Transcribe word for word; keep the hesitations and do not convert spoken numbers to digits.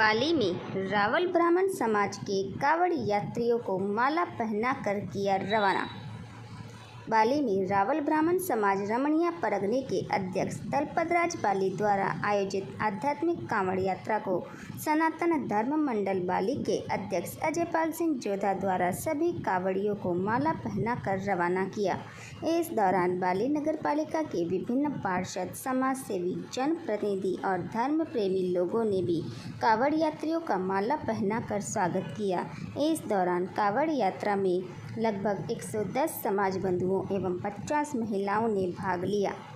बाली में रावल ब्राह्मण समाज के कांवड़ यात्रियों को माला पहनाकर किया रवाना। बाली में रावल ब्राह्मण समाज रमणीय परगने के अध्यक्ष दलपतराज बाली द्वारा आयोजित आध्यात्मिक कांवड़ यात्रा को सनातन धर्म मंडल बाली के अध्यक्ष अजयपाल सिंह जोधा द्वारा सभी कांवड़ियों को माला पहनाकर रवाना किया। इस दौरान बाली नगर पालिका के विभिन्न पार्षद, समाज सेवी, जनप्रतिनिधि और धर्म प्रेमी लोगों ने भी कांवड़ यात्रियों का माला पहनाकर स्वागत किया। इस दौरान कांवड़ यात्रा में लगभग एक सौ दस समाज बंधुओं एवं पचास महिलाओं ने भाग लिया।